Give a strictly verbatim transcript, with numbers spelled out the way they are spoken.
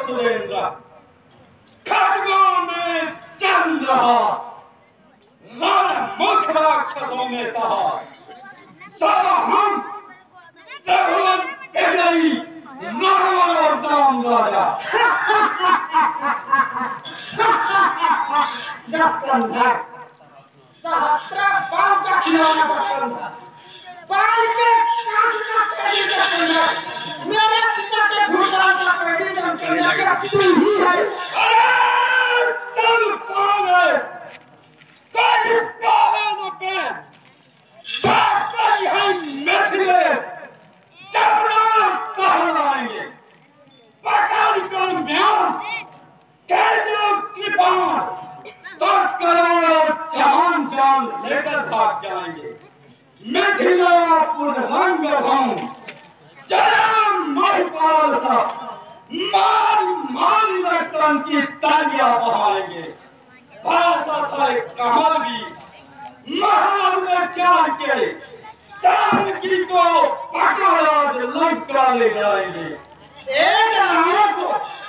सुरेंद्र खड्गों में चल रहा रण मुख राक्षसों में सहा सारा हम त्रिभुवन केसरी रावण और राम राजा दक्कनधर सहस्त्र बाल का खिलौना दक्कनधर बाल के काट काट कर दक्कनधर मेरे पिता के भूतों का पेड़ी दक्कनधर तू ही है। अरे चल पावे कोई पावे न पे बाकी हम मैथिले चपड़ा कहलाएंगे पकड़ कर म्यान तेजो कृपाण तो करो जहान जान लेकर भाग जाएंगे मिथिलापुर रंग भवन जरा महिपाल सा मार मार रतन की तालियां बहाएंगे भाषा था एक कमल भी महल में चाल के जानकी को पकड़ लंका ले जाएंगे। एक रावण को